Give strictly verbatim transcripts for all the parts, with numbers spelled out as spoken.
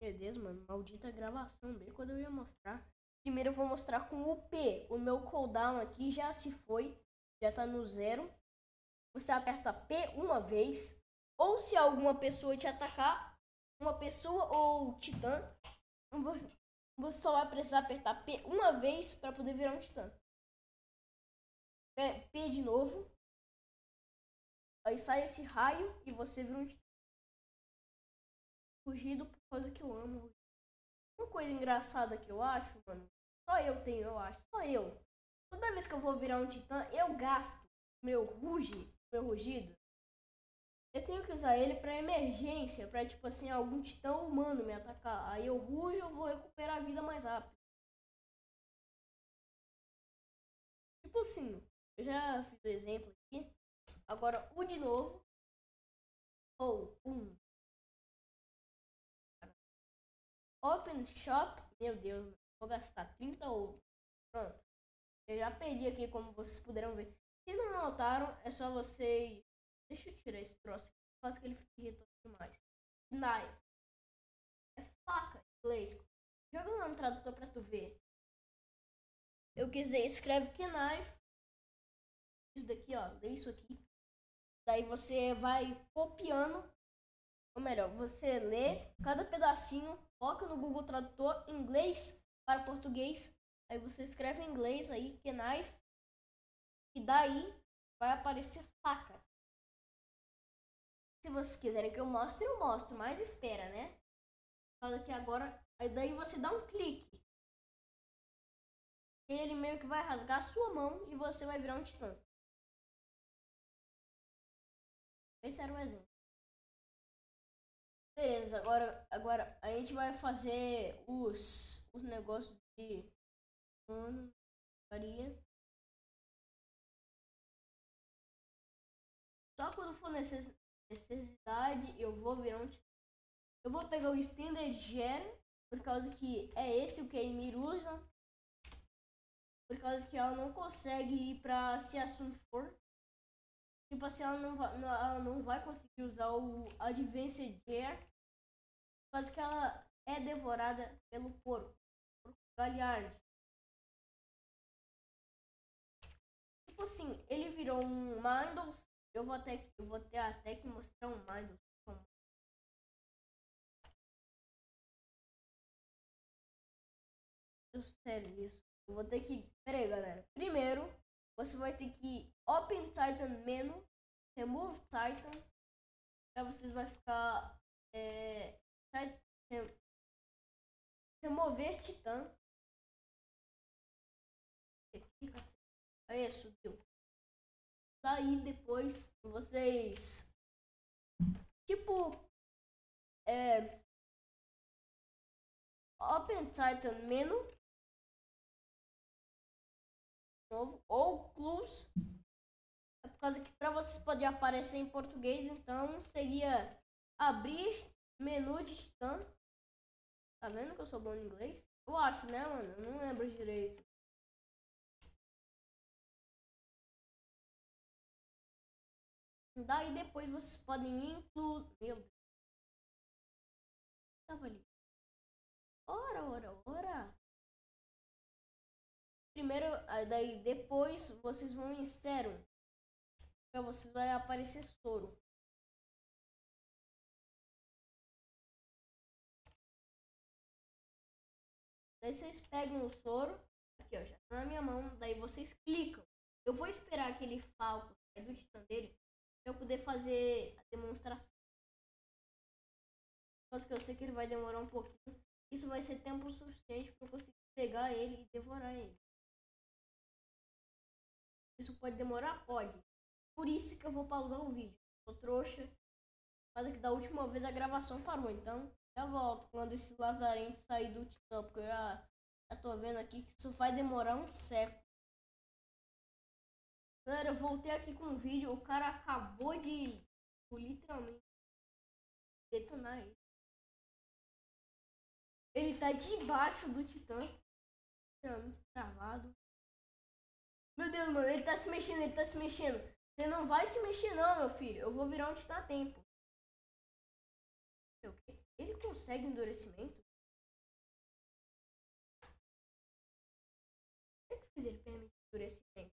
Meu Deus, mano, maldita gravação, bem quando eu ia mostrar. Primeiro eu vou mostrar com o P. O meu cooldown aqui já se foi, já tá no zero. Você aperta P uma vez, ou se alguma pessoa te atacar, uma pessoa ou titã, você, você só vai precisar apertar P uma vez para poder virar um titã. P, P de novo. Aí sai esse raio e você vira um titã. Fugido por causa que eu amo. Uma coisa engraçada que eu acho, mano, só eu tenho, eu acho, só eu. Toda vez que eu vou virar um titã, eu gasto meu ruge, meu rugido. Eu tenho que usar ele pra emergência, pra tipo assim, algum titã humano me atacar. Aí eu rujo, eu vou recuperar a vida mais rápido. Tipo assim, eu já fiz o exemplo aqui. Agora o de novo. Ou um. Open Shop. Meu Deus, vou gastar trinta ou. Pronto. Eu já perdi aqui, como vocês puderam ver. Se não notaram, é só vocês. Deixa eu tirar esse troço aqui. Faz que ele fique irritante demais. Knife. É faca em inglês. Joga lá no tradutor pra tu ver. Eu quiser, escreve knife. Isso daqui, ó. Lê isso aqui. Daí você vai copiando. Ou melhor, você lê cada pedacinho. Coloca no Google Tradutor inglês para português. Aí você escreve em inglês aí, knife. E daí vai aparecer faca. Se vocês quiserem que eu mostre, eu mostro. Mas espera, né? Fala que agora. Aí daí você dá um clique. E ele meio que vai rasgar a sua mão e você vai virar um titã. Esse era o exemplo. Beleza, agora, agora a gente vai fazer os, os negócios de mano, faria. Só quando for necessidade eu vou virar um titã. Eu vou pegar o Extended Gem, por causa que é esse o que a Emir usa. Por causa que ela não consegue ir pra se a Sun for. Tipo assim, ela não vai, não, ela não vai conseguir usar o Advanced Gear. Por causa que ela é devorada pelo porco. Porco Galliard. Tipo assim, ele virou um Mindles. Eu vou até, eu vou ter até que mostrar um Mindles. Sério isso. Eu vou ter que... Pera aí, galera. Primeiro, você vai ter que Open Titan Menu. Remove Titan. Pra vocês vai ficar... É, remover Titã. Aí, subiu. Daí, depois, vocês... Tipo... É... Open Titan Menu. Novo. Ou Clues. É por causa que para vocês pode aparecer em português, então seria abrir menu de Titã. Tá vendo que eu sou bom em inglês? Eu acho, né, mano? Eu não lembro direito. Daí depois vocês podem incluir... Meu Deus. Tava ali. Ora, ora, ora. Primeiro, daí depois vocês vão em Serum. Pra vocês vai aparecer soro. Daí vocês pegam o soro. Aqui, ó, já tá na minha mão. Daí vocês clicam. Eu vou esperar aquele falco sair do titã dele pra eu poder fazer a demonstração. Porque eu sei que ele vai demorar um pouquinho. Isso vai ser tempo suficiente para eu conseguir pegar ele e devorar ele. Isso pode demorar? Pode. Por isso que eu vou pausar o vídeo. Sou trouxa. Mas aqui da última vez a gravação parou. Então já volto quando esse lazarento sair do titã. Porque eu já, já tô vendo aqui que isso vai demorar um século. Galera, eu voltei aqui com o vídeo. O cara acabou de literalmente detonar ele. Ele tá debaixo do titã. Tá muito travado. Meu Deus, mano, ele tá se mexendo, ele tá se mexendo. Você não vai se mexer não, meu filho. Eu vou virar um titã a tempo. Ele ele consegue endurecimento? Como é que fez ele permitir endurecimento?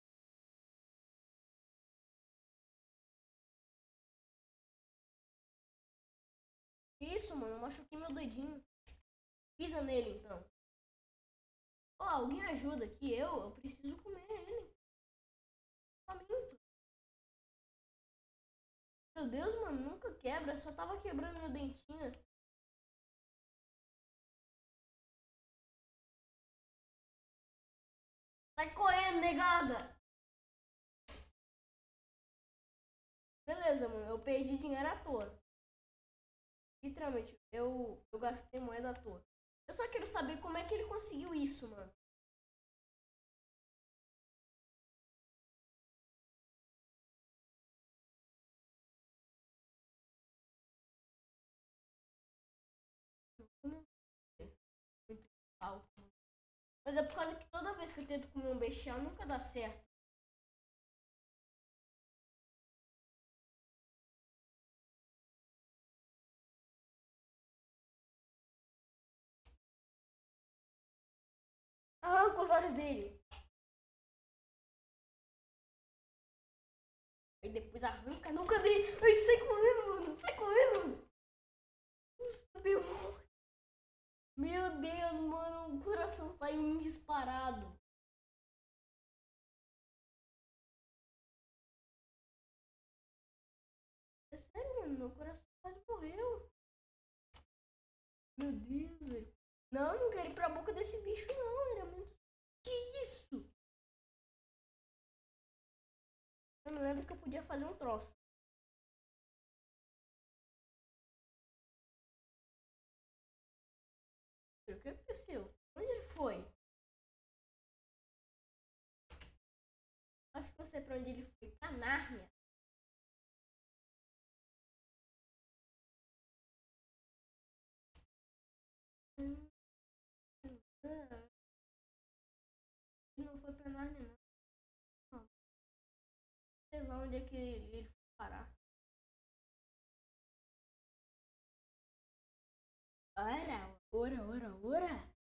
Isso, mano, eu machuquei meu dedinho. Pisa nele, então. Ó, oh, alguém ajuda aqui, eu, eu preciso comer ele. Faminto. Meu Deus, mano, nunca quebra, só tava quebrando meu dentinho. Sai correndo, negada! Beleza, mano, eu perdi dinheiro à toa. Literalmente, eu, eu gastei moeda à toa. Eu só quero saber como é que ele conseguiu isso, mano. Muito alto. Mas é por causa que toda vez que eu tento comer um bestial, nunca dá certo. Arranca os olhos dele. Aí depois arranca, nunca dei. Ai, sai correndo, mano. Sai correndo. Nossa, demônio. Meu Deus, mano. O coração saiu um disparado. É sério, mano. Meu coração quase morreu. Meu Deus, velho. Não, não quero ir pra boca desse bicho, não. Ele é muito... Que isso? Eu não lembro que eu podia fazer um troço. O que aconteceu? Onde ele foi? Acho que eu sei pra onde ele foi. Pra Nárnia. Hum, ah, ele não foi pra Nárnia, não. Não. Sei lá onde é que ele, ele foi parar. Ora, ora, ora, ora.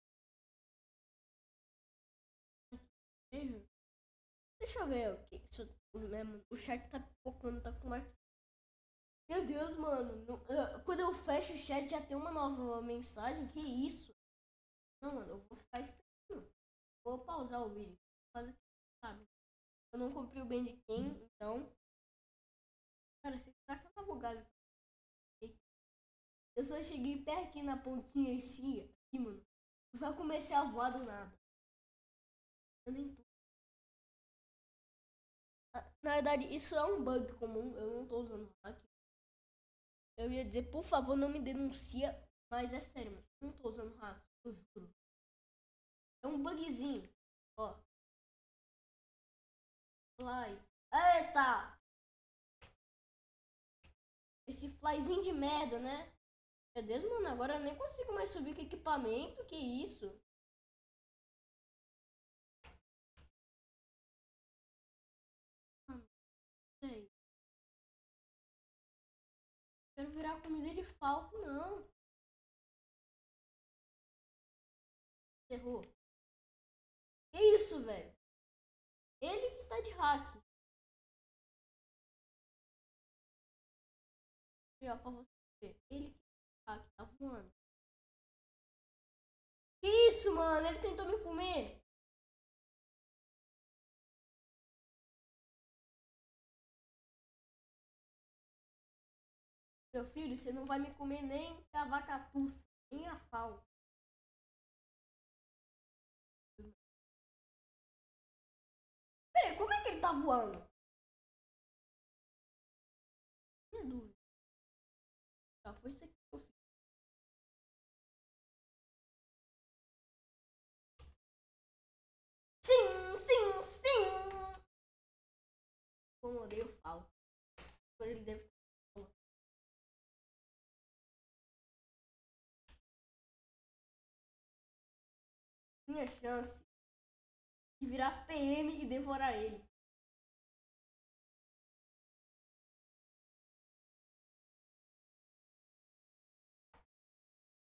Beijo. Deixa eu ver o que isso mesmo. O chat tá focando, tá com mais. Meu Deus, mano. Não, uh, quando eu fecho o chat já tem uma nova mensagem. Que isso? Não, mano, eu vou ficar esperando. Vou pausar o vídeo. Fazer, sabe? Eu não comprei o Bandicam, então. Cara, você tá com uma bugada. Eu só cheguei pertinho na pontinha assim, aqui, mano. Já comecei a voar do nada. Eu nem tô. Na verdade, isso é um bug comum. Eu não tô usando hack. Eu ia dizer, por favor, não me denuncia. Mas é sério, mano. Eu não tô usando hack. Eu juro. É um bugzinho. Ó. Fly. Eita! Esse flyzinho de merda, né? Meu Deus, mano. Agora eu nem consigo mais subir com equipamento. Que isso? Mano, sei. Quero virar comida de falco, não. Errou. Que isso, velho? Ele que tá de hack. E ó, pra você ver. Ele que tá de hack, tá voando. Que isso, mano? Ele tentou me comer. Meu filho, você não vai me comer nem a vaca tussa, nem a pau. Peraí, como é que ele tá voando? Minha dúvida. Tá, foi isso aqui que eu fiz. Sim, sim, sim! Como eu odeio falco. Ele deve. Minha chance de virar P M e devorar ele.